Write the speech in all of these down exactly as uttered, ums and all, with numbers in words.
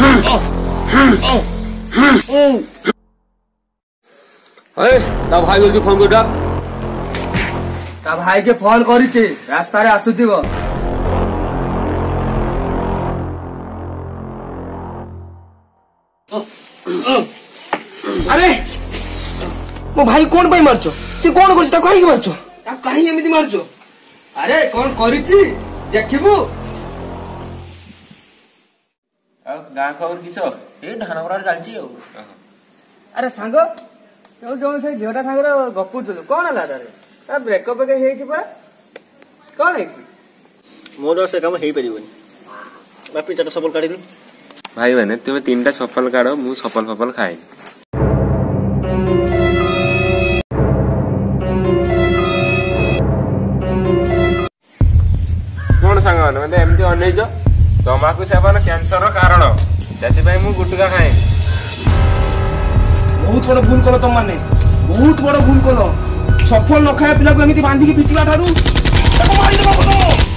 ता भाई जल्दी फोन कर डाक ता भाई के फोन करिचे रास्ता रे आसुथिबो। अरे मो भाई कोन भाई मारछो से कोन करछ ता काहे मारछो ता काहे एमिति मारछो। अरे कोन करिछि देखिबू। आ गां खबर किसो ए धान बरा चलची हो। अरे सांग तो जो से झियोटा सांग गपु चलु कोन हला तारे ता ब्रेकअप के हेछि पा कोन हेछि मोर से काम हेई परिबनी बापी चाटा सफल काढी दे भाई माने तुम तीनटा सफल काढो मु सफल सफल खाए कोन सांग माने एमती अनेज तमाकू सेवन कैंसर कारण जति भाई मु गुटका खाए। बहुत बड़ भूल कलो तुम माने बहुत बड़ भूल कलो सफल न खाए पिला को एमिति बांधी के पिटिला थारू ताको मारि देबो को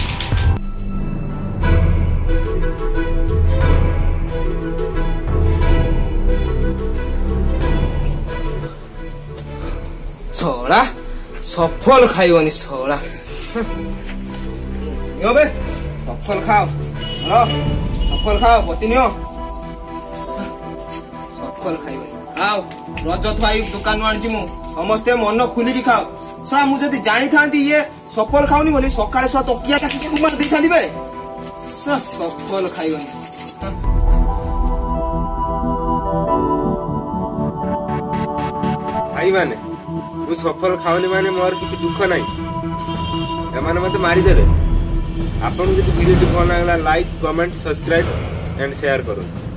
सोड़ा सफल खाइबनी सोड़ा यो बे सफल खाओ हेलो सफल खाओ पतिनियो सफल खाइबनी आओ रजत भाई दुकान आनी मु समस्ते मन खुलिकी खाओ सरा मु जदि जानी थांती ये सफल खाऊनी बोली सकाळे सरा तकिया काटी कुमार दे थाली बे सफल खाइबनी भाई माने मु सफल खाऊनी माने मोर किछि दुख नाही एमाने मते मारी देले। आपन जदि वीडियो भल लागला like comment subscribe and share करो।